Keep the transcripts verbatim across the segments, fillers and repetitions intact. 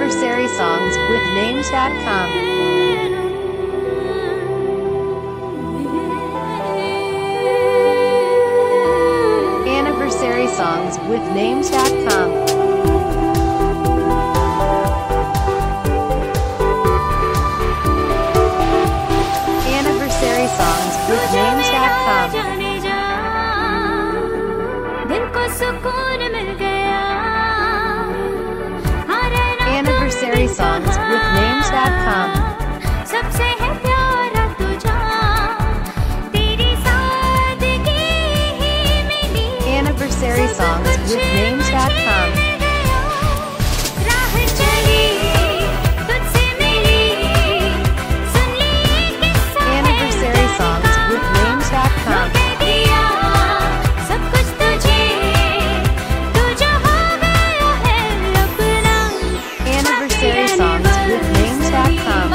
Anniversary songs with names dot com. Anniversary songs with names dot com. Anniversary songs with names dot com. Anniversary songs with names dot com. Anniversary songs with names dot com. Anniversary songs with names dot com. Anniversary songs with names dot com.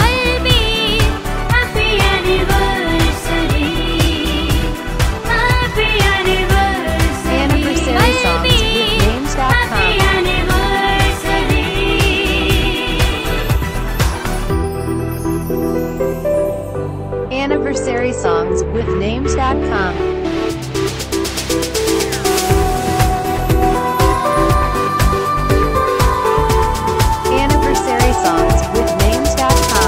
Anniversary songs with names dot com. Anniversary songs with names dot com. Anniversary songs with names dot com.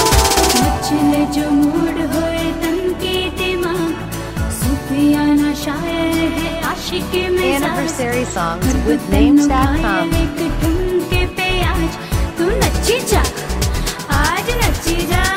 Anniversary songs with names dot com.